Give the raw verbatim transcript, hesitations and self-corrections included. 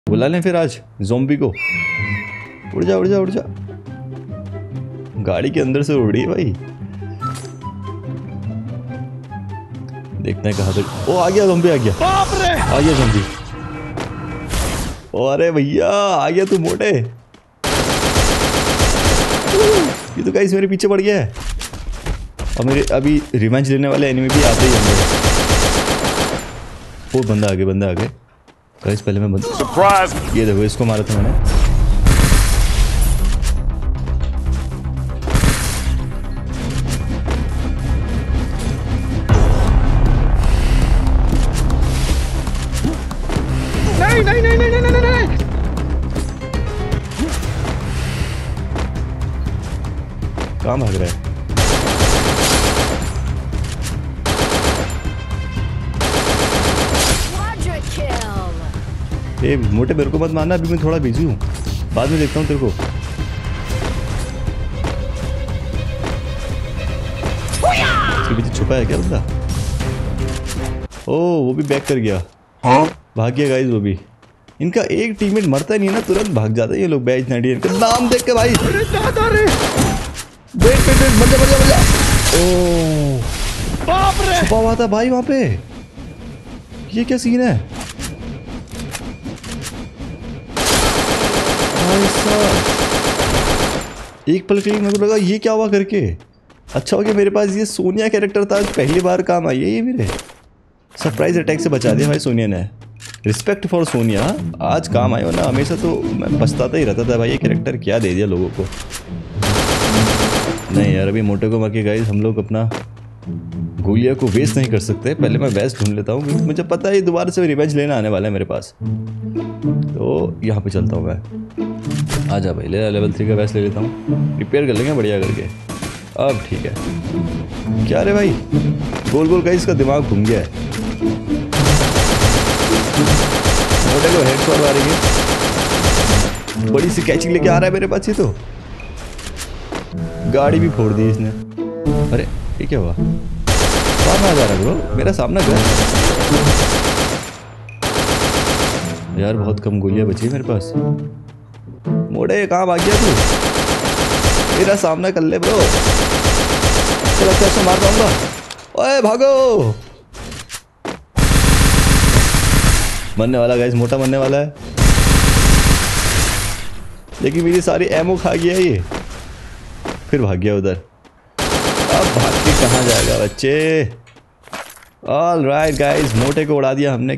बुला लें फिर आज ज़ॉम्बी को। उड़ जा उड़ जा उड़ जा, गाड़ी के अंदर से उड़ी है भाई। देखते हैं कहाँ तक। ओ आ गया ज़ॉम्बी, आ गया आ गया ज़ॉम्बी। ओ अरे भैया आ गया तू मोटे। ये तो गाइस मेरे पीछे पड़ गया है। और मेरे अभी रिवेंज लेने वाले एनिमी भी आते ही होंगे। वो बंदा आगे, बंदा आगे गाइस। पहले मैं बंदा, ये देखो इसको मारा था मैंने। नहीं नहीं नहीं नहीं नहीं नहीं। कहाँ भाग रहा है? ए मोटे मेरे को मत मारना, अभी मैं थोड़ा बिजी हूँ, बाद में देखता हूँ तेरे को। इसके पीछे छुपा है क्या बंदा? ओ वो भी बैक कर गया। हाँ भाग गया गाइस वो भी। इनका एक टीममेट मरता नहीं है ना, तुरंत भाग जाता है ये लोग। बैच नाइनटी का नाम देख के भाई। अरे दादा रे, वेट वेट वेट, बजा बजा बजा। ओ बाप रे, छुपा हुआ था भाई वहां पे। ये क्या सीन है भाई साहब? एक पल के लिए मेरे को लगा ये क्या हुआ करके। अच्छा हो गया मेरे पास ये सोनिया कैरेक्टर था, पहली बार काम आई है ये मेरे। सरप्राइज अटैक से बचा दिया भाई सोनिया ने। रिस्पेक्ट फॉर सोनिया, आज काम आया ना। हमेशा तो मैं पछताता ही रहता था भाई, ये कैरेक्टर क्या दे दिया लोगों को। नहीं यार अभी मोटे को बाकी गाइस हम लोग अपना गोलियां को वेस्ट नहीं कर सकते। पहले मैं वेस्ट ढूंढ लेता हूँ क्योंकि मुझे पता है दोबारा से रिवेंज लेना आने वाला है मेरे पास। तो यहाँ पे चलता हूँ मैं। आ जा भाई, ले लेवल थ्री का वेस्ट ले लेता हूँ, रिपेयर कर लेंगे बढ़िया करके। अब ठीक है। क्या रे भाई, गोल गोल का इसका दिमाग घूम गया है। मोटे को हेडशॉट मारेंगे। बड़ी सी कैचिंग लेके आ रहा है मेरे पास। ये तो गाड़ी भी फोड़ दी इसने। अरे ये क्या हुआ? कहाँ जा रहा है ब्रो? मेरा सामना कर यार। बहुत कम गोलियां बची है मेरे पास। मोटे कहाँ भाग गया तू? मेरा सामना कर ले ब्रो। चल अच्छा अच्छा मार पाऊंगा। ओए भागो। मरने वाला गाइस, मोटा मरने वाला है। लेकिन मेरी सारी एमो खा गया ये, फिर भाग गया उधर। अब भाग के कहाँ जाएगा बच्चे? ऑल राइट गाइस, मोटे को उड़ा दिया हमने।